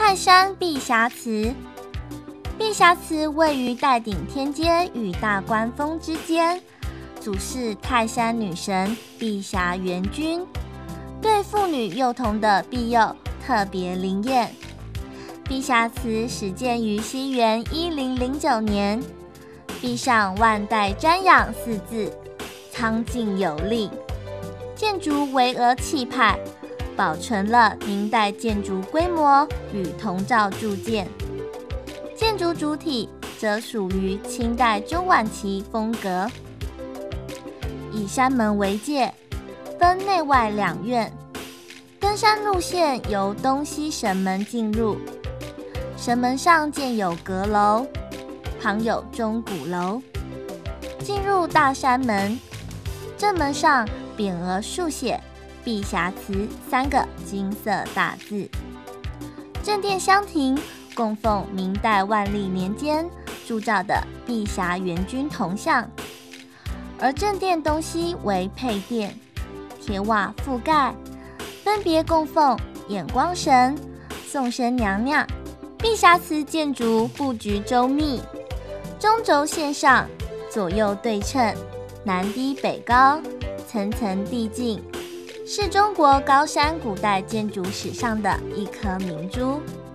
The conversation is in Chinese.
泰山碧霞祠，碧霞祠位于岱顶天街与大关峰之间，主祀泰山女神碧霞元君，对妇女幼童的庇佑特别灵验。碧霞祠始建于西元1009年，壁上万代瞻仰四字，苍劲有力，建筑巍峨气派，保存了明代建筑规模与铜造铸件，建筑主体则属于清代中晚期风格。以山门为界，分内外两院，登山路线由东西神门进入，神门上建有阁楼，旁有钟鼓楼。进入大山门，正门上匾额竖写碧霞祠3个金色大字，正殿香亭供奉明代万历年间铸造的碧霞元君铜像，而正殿东西为配殿，铁瓦覆盖，分别供奉眼光神、送生娘娘。碧霞祠建筑布局周密，中轴线上，左右对称，南低北高，层层递进，是中国高山古代建筑史上的一颗明珠。